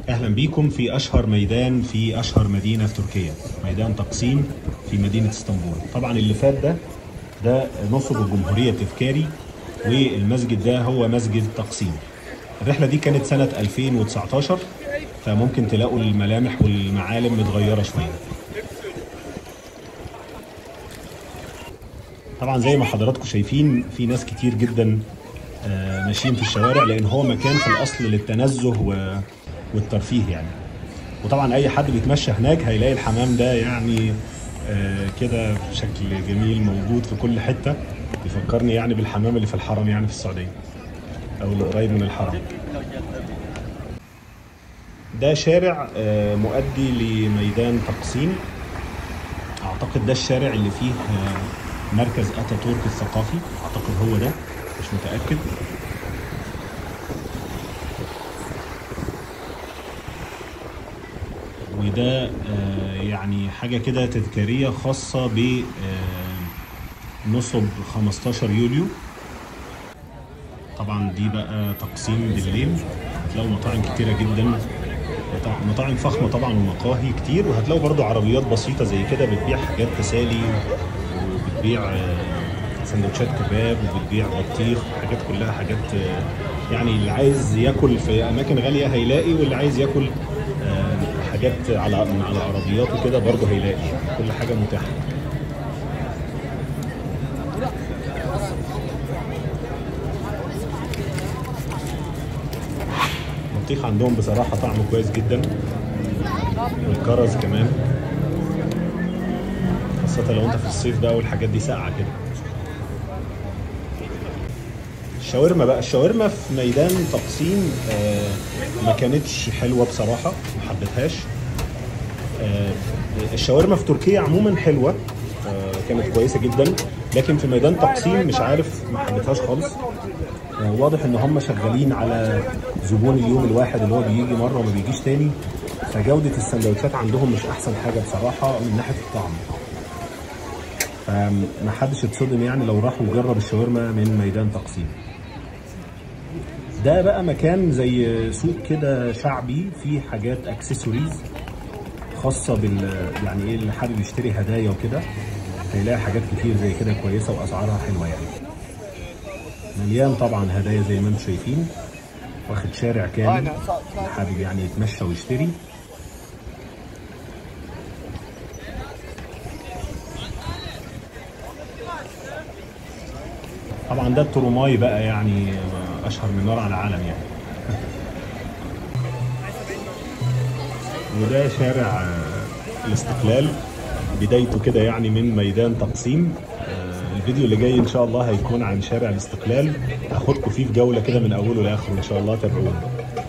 اهلا بيكم في اشهر ميدان في اشهر مدينه في تركيا، ميدان تقسيم في مدينه اسطنبول. طبعا اللي فات ده نصب الجمهوريه التذكاري، والمسجد ده هو مسجد تقسيم. الرحله دي كانت سنه 2019، فممكن تلاقوا الملامح والمعالم متغيره شويه. طبعا زي ما حضراتكم شايفين في ناس كتير جدا ماشيين في الشوارع، لان هو مكان في الاصل للتنزه والترفيه يعني. وطبعا اي حد بيتمشى هناك هيلاقي الحمام ده يعني كده بشكل جميل موجود في كل حته، يفكرني يعني بالحمام اللي في الحرم يعني في السعوديه، او اللي قريب من الحرم. ده شارع مؤدي لميدان تقسيم. اعتقد ده الشارع اللي فيه مركز اتاتورك الثقافي، اعتقد هو ده، مش متاكد. وده يعني حاجة كده تذكارية خاصة بنصب 15 يوليو. طبعا دي بقى تقسيم بالليل، هتلاقوا مطاعم كتيرة جدا، مطاعم فخمة طبعا ومقاهي كتير، وهتلاقوا برضو عربيات بسيطة زي كده بتبيع حاجات تسالي، وبتبيع سندوتشات كباب، وبتبيع بطيخ، حاجات كلها حاجات يعني اللي عايز ياكل في أماكن غالية هيلاقي، واللي عايز ياكل حاجات من على عربيات وكده برضه هيلاقي، كل حاجه متاحه. البطيخ عندهم بصراحه طعمه كويس جدا، والكرز كمان، خاصه لو انت في الصيف بقى والحاجات دي ساقعه كده. الشاورما بقى، الشاورما في ميدان تقسيم ما كانتش حلوه بصراحه، ما حبيتهاش. الشاورما في تركيا عموما حلوه، كانت كويسه جدا، لكن في ميدان تقسيم مش عارف، ما حبيتهاش خالص. واضح ان هم شغالين على زبون اليوم الواحد اللي هو بيجي مره وما بيجيش تاني، فجوده السندوتشات عندهم مش احسن حاجه بصراحه من ناحيه الطعم. فما حدش يتصدم يعني لو راح وجرب الشاورما من ميدان تقسيم. ده بقى مكان زي سوق كده شعبي فيه حاجات اكسسوارز خاصه يعني ايه، اللي حابب يشتري هدايا وكده هيلاقي حاجات كتير زي كده كويسه واسعارها حلوه يعني. مليان طبعا هدايا زي ما انتم شايفين، واخد شارع كامل، حابب يعني يتمشى ويشتري. طبعا ده التروماي بقى يعني اشهر من نار على العالم يعني. وده شارع الاستقلال، بدايته كده يعني من ميدان تقسيم. الفيديو اللي جاي ان شاء الله هيكون عن شارع الاستقلال، هاخدكم فيه في جولة كده من اوله لاخره ان شاء الله، تابعونا.